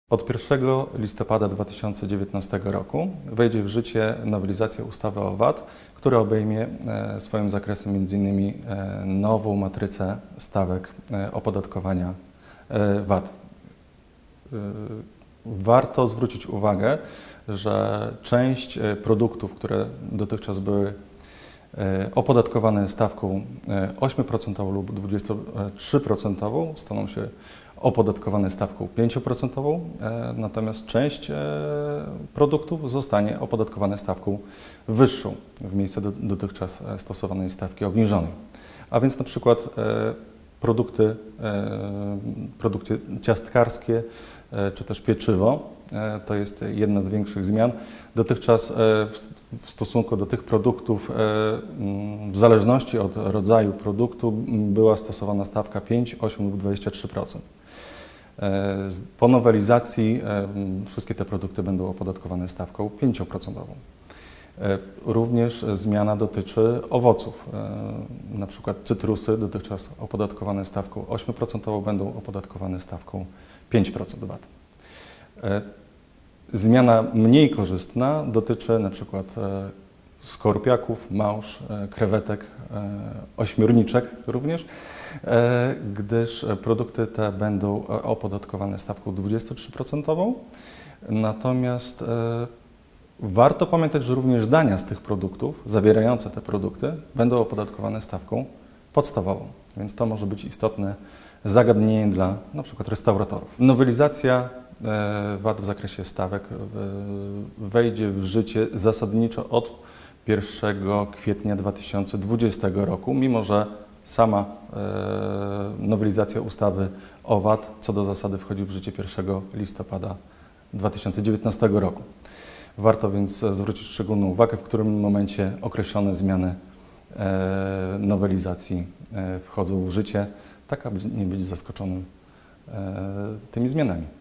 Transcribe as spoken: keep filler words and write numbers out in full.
Od pierwszego listopada dwa tysiące dziewiętnastego roku wejdzie w życie nowelizacja ustawy o V A T, która obejmie swoim zakresem między innymi nową matrycę stawek opodatkowania V A T. Warto zwrócić uwagę, że część produktów, które dotychczas były opodatkowane stawką osiem procent lub dwadzieścia trzy procent, staną się opodatkowane stawką pięć procent, natomiast część produktów zostanie opodatkowane stawką wyższą w miejsce do, dotychczas stosowanej stawki obniżonej. A więc na przykład produkty, produkty ciastkarskie czy też pieczywo to jest jedna z większych zmian. Dotychczas w stosunku do tych produktów, w zależności od rodzaju produktu, była stosowana stawka pięć, osiem lub dwadzieścia trzy procent. Po nowelizacji wszystkie te produkty będą opodatkowane stawką pięć procent. Również zmiana dotyczy owoców. Na przykład cytrusy dotychczas opodatkowane stawką osiem procent będą opodatkowane stawką pięć procent V A T. Zmiana mniej korzystna dotyczy na przykład skorupiaków, małż, krewetek, ośmiorniczek również, gdyż produkty te będą opodatkowane stawką dwudziestą trzy procentową. Natomiast warto pamiętać, że również dania z tych produktów, zawierające te produkty, będą opodatkowane stawką podstawową, więc to może być istotne zagadnienie dla na przykład restauratorów. Nowelizacja V A T w zakresie stawek wejdzie w życie zasadniczo od pierwszego kwietnia dwa tysiące dwudziestego roku, mimo że sama nowelizacja ustawy o V A T co do zasady wchodzi w życie pierwszego listopada dwa tysiące dziewiętnastego roku. Warto więc zwrócić szczególną uwagę, w którym momencie określone zmiany nowelizacji wchodzą w życie, tak aby nie być zaskoczonym tymi zmianami.